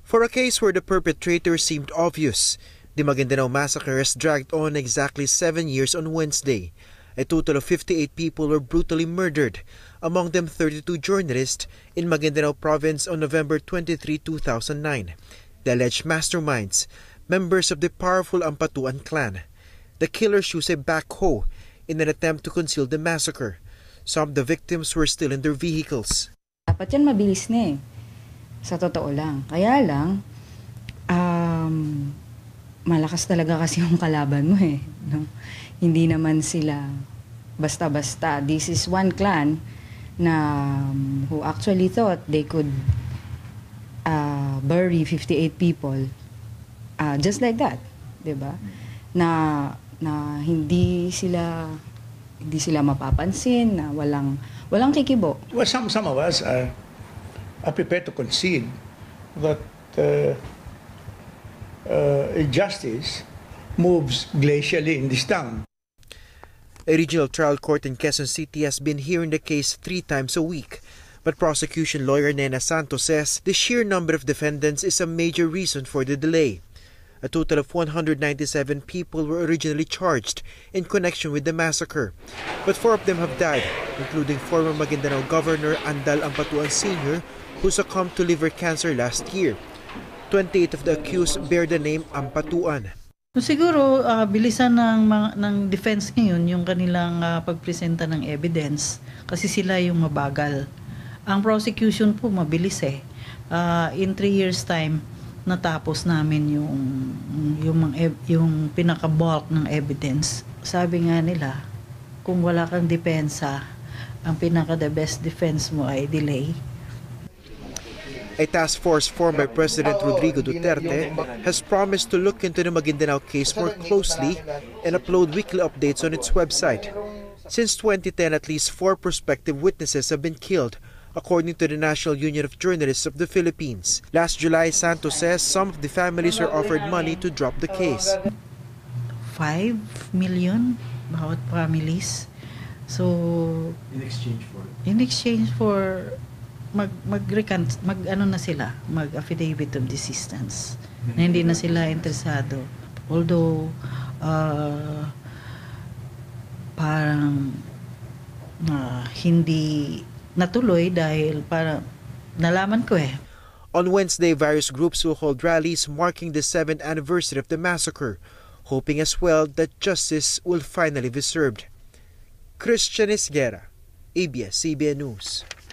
For a case where the perpetrator seemed obvious, the Maguindanao massacre has dragged on exactly 7 years on Wednesday. A total of 58 people were brutally murdered, among them 32 journalists in Maguindanao province on November 23, 2009. The alleged masterminds, members of the powerful Ampatuan clan. The killers used a backhoe in an attempt to conceal the massacre. Some of the victims were still in their vehicles. Dapat yan mabilis na eh. Sa totoo lang. Kaya lang, malakas talaga kasi yung kalaban mo eh. No? Hindi naman sila basta-basta. This is one clan na who actually thought they could bury 58 people just like that, 'di ba? Na hindi sila mapapansin, na walang kikibo. Well, some of us are prepared to concede that justice moves glacially in this town. A regional trial court in Quezon City has been hearing the case 3 times a week. But prosecution lawyer Nena Santos says the sheer number of defendants is a major reason for the delay. A total of 197 people were originally charged in connection with the massacre, but 4 of them have died, including former Maguindanao Governor Andal Ampatuan Sr., who succumbed to liver cancer last year. 28 of the accused bear the name Ampatuan. Siguro bilisan ng defense ngayon yung kanilang pagpresenta ng evidence kasi sila yung mabagal. Ang prosecution po mabilis eh. In 3 years time natapos namin yung pinaka-bulk ng evidence. Sabi nga nila, kung wala kang depensa, ang pinaka-the best defense mo ay delay. A task force formed by President Rodrigo Duterte has promised to look into the Maguindanao case more closely and upload weekly updates on its website. Since 2010, at least 4 prospective witnesses have been killed, according to the National Union of Journalists of the Philippines. Last July, Santos says some of the families were offered money to drop the case. 5 million bawat families. So in exchange for mag-affidavit of desistance na hindi na sila interesado. Although parang hindi natuloy dahil parang nalaman ko eh. On Wednesday, various groups will hold rallies marking the 7th anniversary of the massacre, hoping as well that justice will finally be served. Christian Isguera, ABS-CBN News.